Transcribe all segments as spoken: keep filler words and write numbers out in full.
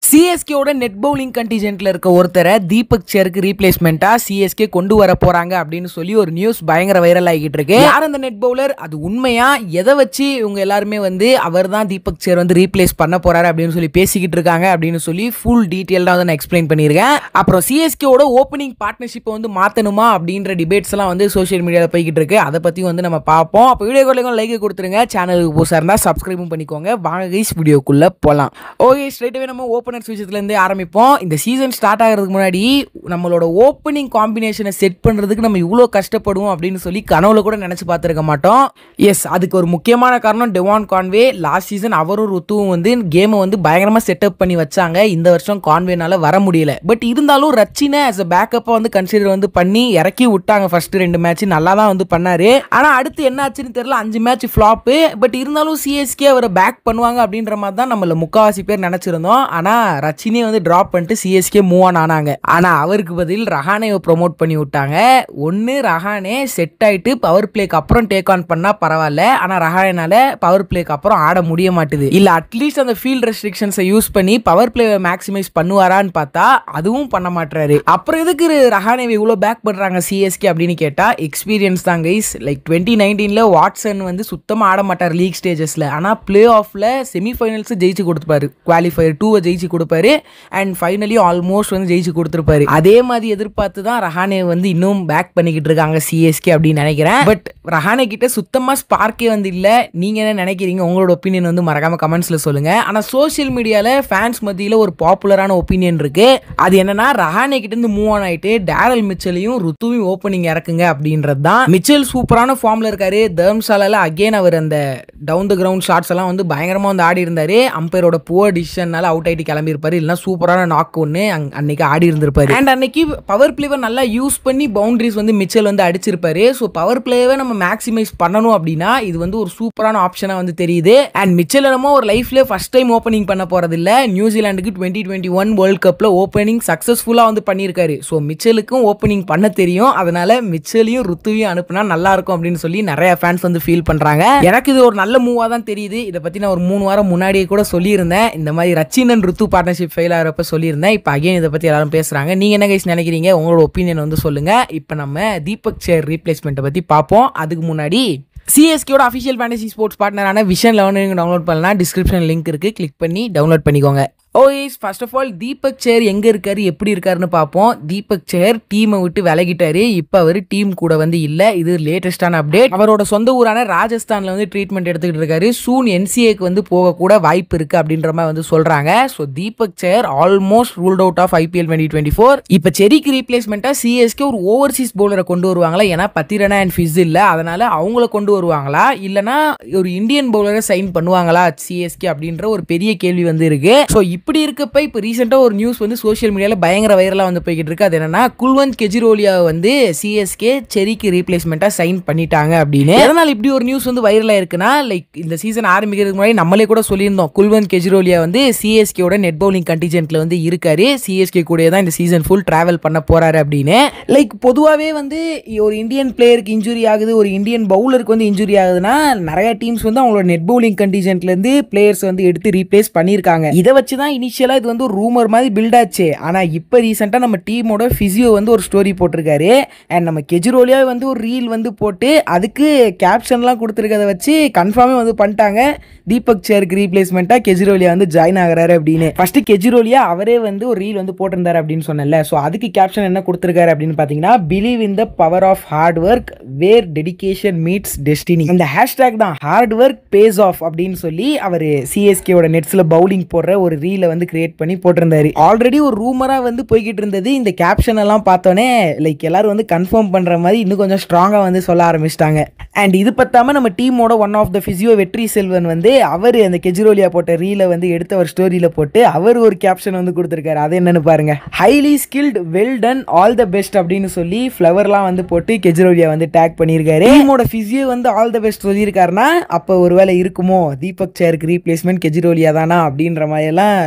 CSK ஓட net bowling கண்டிஜென்ட்ல இருக்க ஒருத்தரை தீபக் சேருக்கு ரீப்ளேஸ்மெண்டா சிஎஸ்கே கொண்டு வர போறாங்க அப்படின்னு சொல்லி ஒரு நியூஸ் பயங்கர வைரல் ஆகிட்டு இருக்கு. யார் அந்த நெட் பவுலர், அது உண்மையா, எதை வச்சு இவங்க எல்லாருமே வந்து அவர் தான் தீபக் சேர் வந்து ரீப்ளேஸ் பண்ண போறாரு அப்படின்னு சொல்லி பேசிக்கிட்டு இருக்காங்க அப்படின்னு சொல்லி ஃபுல் டீடைல்டா வந்து நான் எக்ஸ்பிளைன் பண்ணியிருக்கேன். அப்புறம் சிஎஸ்கே ஓட ஓப்பனிங் பார்ட்னர்ஷிப்பை வந்து மாத்தணுமா அப்படின்ற டிபேட்ஸ் எல்லாம் வந்து சோஷியல் மீடியாவில் போய்கிட்டு இருக்கு. அதை பத்தி வந்து நம்ம பார்ப்போம். அப்போ வீடியோ கொள்ளைங்க லைக் கொடுத்துருங்க, சேனலுக்கு புதுசாக இருந்தால் சப்ஸ்கிரைபும் பண்ணிக்கோங்க. வாங்க கைஸ் வீடியோக்குள்ள போலாம். ஓகே, ஸ்ட்ரைட்டாகவே நம்ம ஓப்பனர்ஸ் விஷயத்துலேருந்து ஆரம்பிப்போம். இந்த சீசன் ஸ்டார்ட் ஆகிறதுக்கு முன்னாடி நம்மளோட ஓப்பனிங் காம்பினேஷனை செட் பண்ணுறதுக்கு நம்ம இவ்வளோ கஷ்டப்படுவோம் அப்படின்னு சொல்லி கனவுல கூட நினச்சி பார்த்துருக்க மாட்டோம். எஸ், அதுக்கு ஒரு முக்கியமான காரணம் டெவான் கான்வே. லாஸ்ட் சீசன் அவரும் ருத்துவும் வந்து கேமை வந்து பயங்கரமாக செட்டப் பண்ணி வச்சாங்க. இந்த வருஷம் கான்வேனால வர முடியல. பட் இருந்தாலும் ரச்சினை ஆஸ் அ பேக்கப்பாக வந்து கன்சிடர் வந்து பண்ணி இறக்கி விட்டாங்க. ஃபர்ஸ்ட் ரெண்டு மேட்ச் நல்லா தான் வந்து பண்ணாரு. ஆனால் அடுத்து என்ன ஆச்சுன்னு தெரியல, அஞ்சு மேட்ச் ஃப்ளாப்பு. பட் இருந்தாலும் சிஎஸ்கே அவரை பேக் பண்ணுவாங்க அப்படின்ற மாதிரி தான் நம்மள முக்காவாசி பேர் நினைச்சிருந்தோம். ஆனால் ரச்சினே வந்து டிராப் பண்ணிட்டு சிஎஸ்கே மூவ் ஆன் ஆனாங்க. ஆனால் அவருக்கு பதில் ரஹானேவை ப்ரொமோட் பண்ணி விட்டாங்க. ஒன்று ரஹானே செட் ஆயிட்டு பவர் பிளேக்கு அப்புறம் டேக் ஆன் பண்ணா பரவாயில்ல. ஆனால் ரஹானேனால பவர் பிளேக்கு அப்புறம் ஆட முடிய மாட்டுது. இல்ல அட்லீஸ்ட் அந்த ஃபீல்ட் ரெஸ்ட்ரிக்ஷன்ஸை யூஸ் பண்ணி பவர் பிளேவை மேக்ஸிமைஸ் பண்ணுவாரான்னு பார்த்தா அதுவும் பண்ண மாட்டாரு. அப்புறம் எதுக்கு ரஹானேவை இவ்வளோ பேக் பண்றாங்க சிஎஸ்கே அப்படின்னு கேட்டா எக்ஸ்பீரியன்ஸ் தான் கைஸ். லைக் டுவெண்ட்டி நைன்டீன்ல வாட்சன் வந்து சுத்தமா ஆட மாட்டார் லீக் ஸ்டேஜஸ்ல. ஆனா பிளே ஆஃப்ல செமிஃபைனல்ஸ் ஜெயிச்சு கொடுத்துப்பாரு, குவாலிஃபயர் டூவை ஜெயிச்சு கொடுப்பாரு, அண்ட் ஃபைனலி ஆல்மோஸ்ட் வந்து ஜெயிச்சு கொடுத்துருப்பாரு. அதே மாதிரி எதிர்பார்த்து தான் ரஹானே வந்து இன்னும் பேக் பண்ணிக்கிட்டு இருக்காங்க சிஎஸ்கே அப்படின்னு நினைக்கிறேன். பட் ரஹானே கிட்ட சுத்தமா ஸ்பார்க்கே வந்து இல்ல. நீங்க என்ன நினைக்கிறீங்க? உங்களோட ஒப்பீனியன் வந்து மறக்காம கமெண்ட்ஸ்ல சொல்லுங்க. ஆனா சோசியல் மீடியால ஃபேன்ஸ் மத்தியில ஒரு பாப்புலரான ஒப்பீனியன் இருக்கு. அது என்னன்னா, ரஹானே கிட்ட இருந்து மூவ் ஆன் ஆயிட்டு டேரல் மிச்சலையும் ருத்துவையும் ஓப்பனிங் இறக்குங்க அப்படின்றது தான். மிச்சல் சூப்பரான ஃபார்ம்ல இருக்காரு. தர்ம்சாலால அகைன் அவர் அந்த டவுன் த கிரவுண்ட் ஷாட்ஸ் எல்லாம் வந்து பயங்கரமா வந்து ஆடி இருந்தாரு. அம்பையரோட புவர் டிசிஷன்னால அவுட் ஆயிட்டு கிளம்பி இருப்பாரு. இல்லைன்னா சூப்பரான நாக் ஒன்று அன்னைக்கு ஆடி இருந்திருப்பாரு. அண்ட் அன்னைக்கு பவர் பிளேவை நல்லா யூஸ் பண்ணி பவுண்டரிஸ் வந்து மிச்சல் வந்து அடிச்சிருப்பாரு. ஸோ பவர் பிளேவை நம்ம மேக்ஸிமைஸ் பண்ணணும் அப்படின்னா இது வந்து ஒரு சூப்பரான ஆப்ஷனா வந்து தெரியுது. அண்ட் மிச்சல் நம்ம ஒரு லைஃப்ல ஃபர்ஸ்ட் டைம் ஓப்பனிங் பண்ண போறது இல்ல. நியூசிலாந்துக்கு டுவெண்ட்டி டுவெண்ட்டி ஒன் வேர்ல்ட் கப்ல ஓப்பனிங் சக்சஸ்ஃபுல்லா வந்து பண்ணியிருக்காரு. ஸோ மிச்சலுக்கும் ஓப்பனிங் பண்ண தெரியும். அதனால மிச்சலையும் ருத்துவையும் அனுப்புனா நல்லா இருக்கும் அப்படின்னு சொல்லி நிறைய ஃபேன்ஸ் வந்து ஃபீல் பண்றாங்க. எனக்கு இது ஒரு நல்ல மூவா தான் தெரியுது. இதை பத்தி நான் ஒரு மூணு வாரம் முன்னாடியே கூட சொல்லியிருந்தேன். இந்த மாதிரி ரச்சினன் ருத்து பார்ட்னர்ஷிப் ஃபெயில் ஆகிறப்ப சொல்லியிருந்தேன். இப்போ அகைன் இதை பத்தி எல்லாரும் பேசுறாங்க. நீங்க என்ன கைஸ் நினைக்கிறீங்க? உங்களோட ஒப்பீனியன் வந்து சொல்லுங்க. இப்போ நம்ம தீபக் சேர் ரீப்ளேஸ்மெண்ட்டை பத்தி பார்ப்போம். அதுக்கு முன்னாடி சிஎஸ்கேயோட அஃபிஷியல் ஃபேண்டசி ஸ்போர்ட்ஸ் பார்ட்னரான விஷன் லெவன் டவுன்லோட் பண்ணலாம். டிஸ்கிரிப்ஷன் லிங்க் இருக்கு, கிளிக் பண்ணி டவுன்லோட் பண்ணிக்கோங்க. Okays, first of all Deepak Chahar எங்க இருக்காரு, எப்படி இருக்காருன்னு பார்ப்போம். தீபக் சேர் டீமை விட்டு விலகிட்டாரு. இப்போ அவர் டீம் கூட வந்து இல்ல. இது லேட்டஸ்டான அப்டேட். அவரோட சொந்த ஊரான ராஜஸ்தான்ல வந்து ட்ரீட்மெண்ட் எடுத்துக்கிட்டு இருக்காரு. சூன் என்சிஏக்கு வந்து போக கூட வாய்ப்பு இருக்கு அப்படின்ற மாதிரி வந்து சொல்றாங்க. So Deepak Chahar almost ruled out of IPL twenty twenty four. இப்போ செரிக்கு ரீப்ளேஸ்மெண்டா சிஎஸ்கே ஒரு ஓவர்சீஸ் பவுலரை கொண்டு வருவாங்களா? ஏன்னா பத்திரனா அண்ட் ஃபிஸ் இல்ல, அதனால அவங்கள கொண்டு வருவாங்களா, இல்லனா ஒரு இந்தியன் பவுலரை சைன் பண்ணுவாங்களா சிஎஸ்கே அப்படின்ற ஒரு பெரிய கேள்வி வந்து இருக்கு. ஸோ இப்படி இருக்கப்ப இப்போ ரீசெண்டா ஒரு நியூஸ் வந்து சோஷியல் மீடியால பயங்கர வைரலா வந்து போய்கிட்டு இருக்கு. அது என்னன்னா, குல்வந்த் கெஜ்ரிவாலியா வந்து சிஎஸ்கே செரிக்கு ரீப்ளேஸ்மெண்டா சைன் பண்ணிட்டாங்க அப்படின்னு. அதனால இப்படி ஒரு நியூஸ் வந்து வைரலா இருக்குன்னா, லைக் இந்த சீசன் ஆரம்பிக்கிறதுக்கு முன்னாடி நம்மளே கூட சொல்லியிருந்தோம், குல்வந்த் கெஜ்ரிவாலியா வந்து சிஎஸ்கேயோட நெட் பவுலிங் கண்டிஜென்ட்ல வந்து இருக்காரு. சிஎஸ்கே கூட தான் இந்த சீசன் ஃபுல் டிராவல் பண்ண போறாரு அப்படின்னு. லைக் பொதுவாகவே வந்து ஒரு இந்தியன் பிளேயருக்கு இன்ஜுரி ஆகுது, ஒரு இந்தியன் பவுலருக்கு வந்து இன்ஜுரி ஆகுதுன்னா நிறைய டீம்ஸ் வந்து அவங்களோட நெட் பவுலிங் கண்டிஜென்ட்ல இருந்து பிளேயர்ஸ் வந்து எடுத்து ரீப்ளேஸ் பண்ணியிருக்காங்க. இதை வச்சு தான் இனிஷியலா இது வந்து ஒரு ரூமர் மாதிரி பில்ட் ஆச்சு. ஆனா இப்போ ரீசெண்டா நம்ம டீமோட பிசியோ வந்து ஒரு ஸ்டோரி போட்டிருக்காரு. அண்ட் நம்ம கெஜ்ரிவாலியா வந்து ஒரு ரீல் வந்து போட்டு அதுக்கு கேப்ஷன்லாம் கொடுத்துருக்கதை வச்சு கன்ஃபார்மே வந்து பண்ணிட்டாங்க, தீபக் சேருக்கு ரீப்ளேஸ்மெண்டா கெஜ்ரிவாலியா வந்து ஜாயின் ஆகிறாரு அப்படின்னு. ஃபர்ஸ்ட் கெஜ்ரிவாலியா அவரே வந்து ஒரு ரீல் வந்து போட்டிருந்தாரு அப்படின்னு சொன்னல. ஸோ அதுக்கு கேப்ஷன் என்ன கொடுத்துருக்காரு அப்படின்னு பாத்தீங்கன்னா, believe in the power of hard work where dedication meets destiny. அந்த ஹேஷ்டாக் தான் ஹார்ட் ஒர்க் பேஸ் ஆஃப் அப்படின்னு சொல்லி அவர் சிஎஸ்கேவோட நெட்ஸ்ல பவுலிங் போடுற ஒரு ரீல வந்து கிரியேட் பண்ணி போட்டிருந்தாரு. ஆல்ரெடி ஒரு ரூமரா வந்து போய்கிட்டு இருந்தது. இந்த கேப்ஷன் எல்லாம் பார்த்தோன்னே லைக் எல்லாரும் வந்து கன்ஃபார்ம் பண்ற மாதிரி இன்னும் கொஞ்சம் ஸ்ட்ராங்கா வந்து சொல்ல ஆரம்பிச்சிட்டாங்க. அண்ட் இது பத்தாம நம்ம டீமோட ஒன் ஆஃப் த பிசியோ வெற்றி செல்வன் வந்து அவர் அந்த கெஜ்ரிவாலியா போட்ட ரீல வந்து எடுத்து அவர் ஸ்டோரியில போட்டு அவர் ஒரு கேப்ஷன் வந்து கொடுத்திருக்காரு. அது என்னன்னு பாருங்க, highly skilled well done all the best அப்படின்னு சொல்லி ஃபிளவர்லாம் வந்து போட்டு கெஜ்ரிவாலியா வந்து டேக் பண்ணியிருக்காரு. டீமோட பிசியோ வந்து ஆல் த பெஸ்ட் சொல்லியிருக்காருன்னா அப்போ ஒருவேளை இருக்குமோ தீபக் சேருக்கு ரீப்ளேஸ்மெண்ட் கெஜ்ரிவாலியா தானா அப்படின்ற மாதிரி எல்லாம் லைக்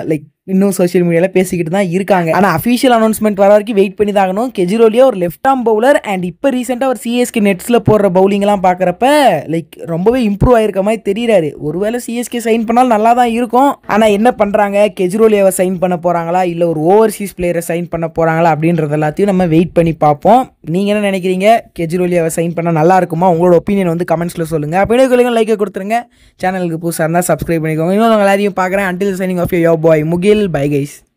இன்னும் சோஷியல் மீடியால பேசிக்கிட்டு தான் இருக்காங்க. ஆனா அஃபிஷியல் அனௌன்ஸ்மெண்ட் வர வரைக்கும் வெயிட் பண்ணி தான் ஆகணும். கெஜ்ரோலியா ஒரு லெஃப்ட் ஆர்ம் பவுலர் அண்ட் இப்போ ரீசெண்டாக ஒரு சிஎஸ்கே நெட்ஸ்ல போடுற பவுலிங்லாம் பார்க்குறப்ப லைக் ரொம்பவே இம்ப்ரூவ் ஆயிருக்க மாதிரி தெரியுறாரு. ஒருவேளை சிஎஸ்கே சைன் பண்ணாலும் நல்லா தான் இருக்கும். ஆனா என்ன பண்றாங்க, கெஜ்ரோலியாவை சைன் பண்ண போறாங்களா இல்ல ஒரு ஓவர்சீஸ் பிளேயரை சைன் பண்ண போறாங்களா அப்படின்றது எல்லாத்தையும் நம்ம வெயிட் பண்ணி பார்ப்போம். நீங்க என்ன நினைக்கிறீங்க, கெஜ்ரோலியாவை சைன் பண்ணா நல்லா இருக்குமா? உங்களோட ஒப்பீனியன் வந்து கமெண்ட்ஸ்ல சொல்லுங்க. அப்படியே லைக் கொடுத்துருங்க. சேனலுக்கு புதுசாக இருந்தால் சப்ஸ்கிரைப் பண்ணிக்கோங்க. இன்னும் எல்லாரையும் பார்க்குறேன். Until signing off your boy Mukil. Bye guys.